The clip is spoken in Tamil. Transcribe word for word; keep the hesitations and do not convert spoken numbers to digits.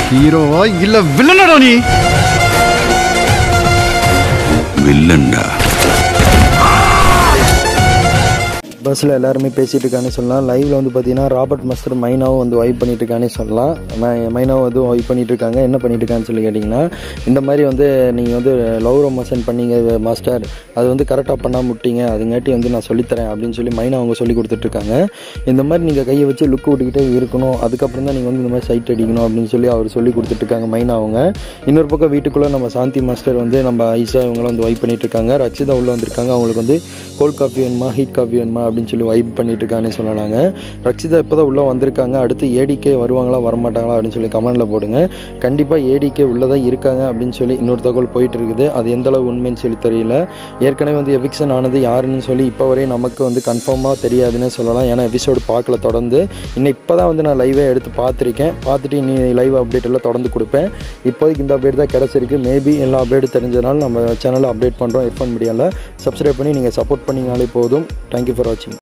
ஹீரோவா இல்ல வில்லனடா நீ? வில்லன்டா. பஸ்ஸில் எல்லாருமே பேசிகிட்டு இருக்கானே சொல்லலாம். லைவில் வந்து பார்த்தீங்கன்னா ராபர்ட் மாஸ்டர் மைனாவும் வந்து வைப் பண்ணிட்டு இருக்கானே சொல்லலாம். மைனாவும் வந்து வைப் பண்ணிட்டு இருக்காங்க. என்ன பண்ணிட்டு இருக்கான்னு சொல்லி கேட்டிங்கன்னா, இந்த மாதிரி வந்து நீங்கள் வந்து லவ் ரொமான்ஸ் பண்ணீங்க மாஸ்டர், அது வந்து கரெக்டாக பண்ணாமல் விட்டீங்க, அதுங்காட்டி வந்து நான் சொல்லித்தரேன் அப்படின்னு சொல்லி மைனா அவங்க சொல்லி கொடுத்துட்ருக்காங்க. இந்த மாதிரி நீங்கள் கையை வச்சு லுக் விட்டுக்கிட்டே இருக்கணும், அதுக்கப்புறம் தான் நீங்கள் வந்து இந்த மாதிரி சைட் அடிக்கணும் அப்படின்னு சொல்லி அவர் சொல்லி கொடுத்துட்ருக்காங்க மைனா அவங்க. இன்னொரு பக்கம் வீட்டுக்குள்ளே நம்ம சாந்தி மாஸ்டர் வந்து நம்ம ஐசா இவங்களாம் வந்து வைப் பண்ணிட்டு இருக்காங்க. ரக்ஷிதா உள்ளே வந்திருக்காங்க. அவங்களுக்கு வந்து கோல்ட் காஃபி வேணுமா ஹீட் காஃபி வேணுமா அப்படின்னு சொல்லி வைப் பண்ணிட்டு இருக்கானே சொல்லலாங்க. ரக்ஷிதா இப்போ தான் உள்ளே வந்திருக்காங்க. அடுத்து ஏடிகே வருவாங்களா வரமாட்டாங்களா அப்படின்னு சொல்லி கமெண்டில் போடுங்க. கண்டிப்பாக ஏடிகே உள்ளதான் இருக்காங்க அப்படின்னு சொல்லி இன்னொரு தகவல் போயிட்டு இருக்குது. அது எந்த அளவு உண்மைன்னு சொல்லி தெரியல. ஏற்கனவே வந்து எவிக்ஷன் ஆனது யாருன்னு சொல்லி இப்போ வரையும் நமக்கு வந்து கன்ஃபார்மாக தெரியாதுன்னு சொல்லலாம். ஏன்னா எபிசோடு பார்க்கல தொடர்ந்து. இன்னும் இப்போ தான் வந்து நான் லைவே எடுத்து பார்த்துருக்கேன். பார்த்துட்டு இனி லைவ் அப்டேட் எல்லாம் தொடர்ந்து கொடுப்பேன். இப்போதைக்கு இந்த அப்டேட் தான் கிடச்சிருக்கு. மேபி எல்லா அப்டேட் தெரிஞ்சதுனால நம்ம சேனலில் அப்டேட் பண்ணுறோம். எஃப் ஒன் மீடியாவில் சப்ஸ்கிரைப் பண்ணி நீங்கள் சப்போர்ட் பண்ணிங்கனாலே போதும். தேங்க்யூ ஃபார் வாட்சிங்.